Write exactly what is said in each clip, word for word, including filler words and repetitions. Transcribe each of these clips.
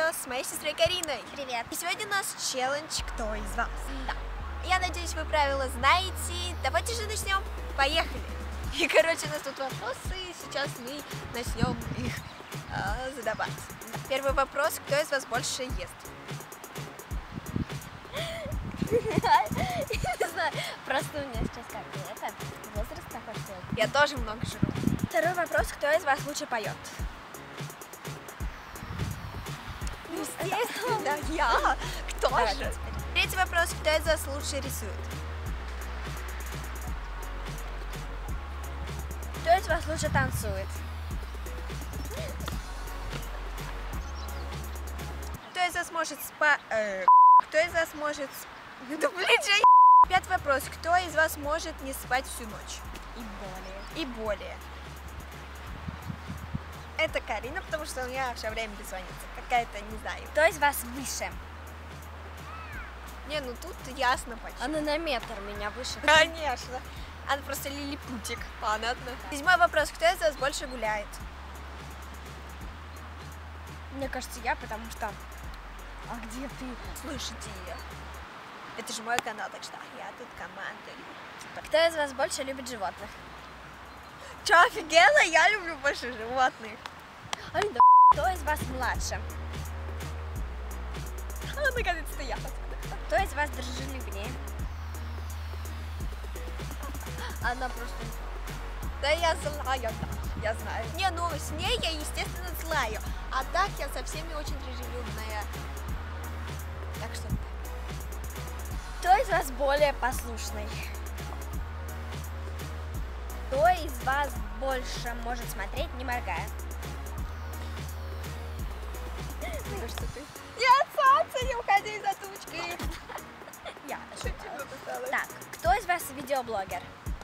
видео с моей сестрой Кариной. Привет. И сегодня у нас челлендж «Кто из вас?». Да. Я надеюсь, вы правила знаете. Давайте же начнем. Поехали. И, короче, у нас тут вопросы, и сейчас мы начнем их э, задавать. Да. Первый вопрос. Кто из вас больше ест? Не знаю, просто у меня сейчас как это, возраст такой, что... Я тоже много жру. Второй вопрос. Кто из вас лучше поет? Естественно, я. Кто же? Третий вопрос. Кто из вас лучше рисует? Кто из вас лучше танцует? Кто из вас может спа... Э, кто из вас может... Да, блин, я... Пятый вопрос. Кто из вас может не спать всю ночь? И более. И более. Это Карина, потому что у меня все время бессонница. Какая-то, не знаю. Кто из вас выше? Не, ну тут ясно почти. Она на метр меня выше. Конечно. Она просто лилипутик. Понятно. Седьмой вопрос. Кто из вас больше гуляет? Мне кажется, я, потому что... А где ты? Слушайте, это же мой канал, так что я тут командую. Кто из вас больше любит животных? Че, офигела? Я люблю больше животных. Ай, да. Кто из вас младше? А, наконец-то я. Кто из вас дружелюбнее? Она просто... Да я злая, да, я знаю. Не, ну с ней я, естественно, злая. А так я со всеми очень дружелюбная. Так что... Кто из вас более послушный? Кто из вас больше может смотреть, не моргая? Ну что ты? Я солнце, не уходи из-за тучки. Я. Шутила осталось. Так, кто из вас видеоблогер?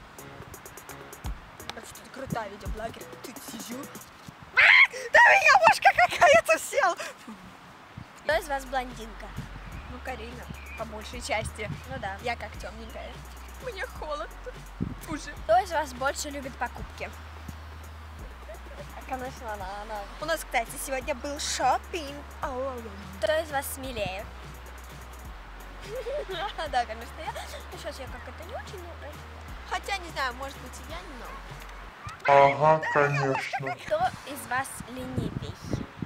Что ты крутая видеоблогер. Ты сижу. Да меня бошка какая-то сел. Кто из вас блондинка? Ну, Карина, по большей части. Ну да. Я как темненькая. Мне холодно. Уже. Кто из вас больше любит покупки? Конечно, она, она. У нас, кстати, сегодня был шопинг. Кто из вас смелее? Да, конечно, я. Ну, сейчас я как это не очень. Хотя, не знаю, может быть, и я немного. Ага, конечно. Кто из вас ленивей?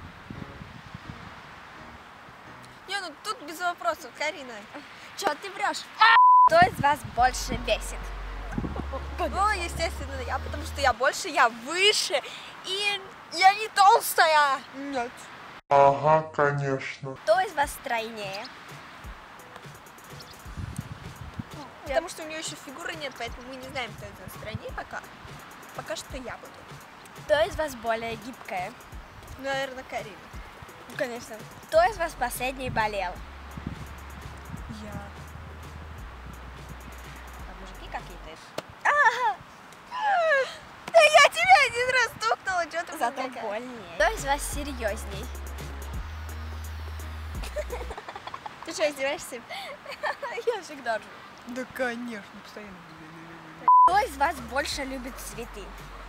Не, ну тут без вопросов, Карина. Че, ты врешь? Кто из вас больше бесит? Ну, естественно, я, потому что я больше, я выше, и я не толстая. Нет. Ага, конечно. Кто из вас стройнее? Потому что у нее еще фигуры нет, поэтому мы не знаем, кто из нас стройнее пока. Пока что я буду. Кто из вас более гибкая? Наверное, Карина. Ну, конечно. Кто из вас последний болел? Я. А мужики какие-то? Да я тебя один раз стукнула, что ты Зато такая? больнее. Кто из вас серьезней? Ты что, издеваешься? Я всегда ржу. Да, конечно, постоянно. Кто из вас больше любит цветы?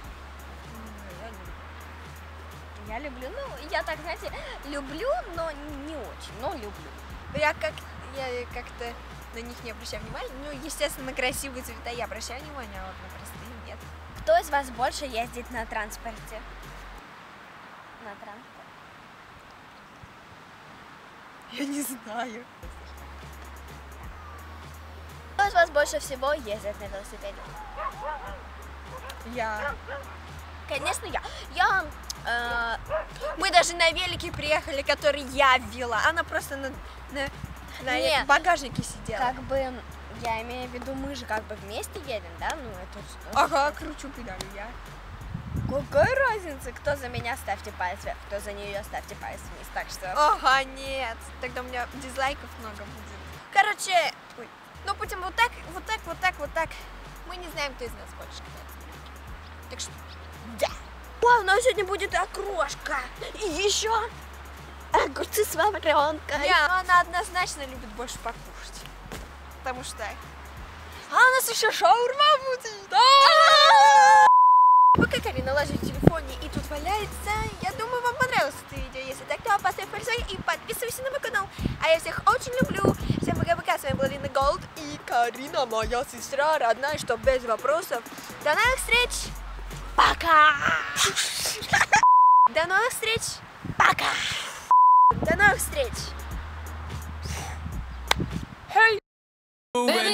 Я люблю, ну, я так, знаете, люблю, но не очень, но люблю. Я как, я как-то на них не обращаю внимания. Ну, естественно, на красивые цвета я обращаю внимание, а вот на простые нет. Кто из вас больше ездит на транспорте? На транспорте? Я не знаю. Кто из вас больше всего ездит на велосипеде? Я. Конечно, я. Я... Э, мы даже на велике приехали, который я вела. Она просто на, на, на Нет. багажнике сидела. Как бы, я имею в виду, мы же как бы вместе едем, да? Ну, это что? Ага, кручу педали я. Какая разница? Кто за меня, ставьте палец вверх, кто за нее, ставьте палец вниз. Так что... Ага, нет. Тогда у меня дизлайков много будет. Короче, ой, ну будем вот так, вот так, вот так, вот так. Мы не знаем, кто из нас больше катается. Так что, да. Вау, у нас сегодня будет окрошка. И еще огурцы с варенкой. Да, она однозначно любит больше покушать. Потому что... А у нас еще шаурма будет. Да! Пока Карина ложит в телефоне и тут валяется, я думаю, вам понравилось это видео. Если так, то поставь пальцы и подписывайтесь. я всех очень люблю. Всем пока-пока. С вами была Лина Голд и Карина, моя сестра, родная, что без вопросов. До новых встреч. Пока. До новых встреч. Пока. До новых встреч. Hey.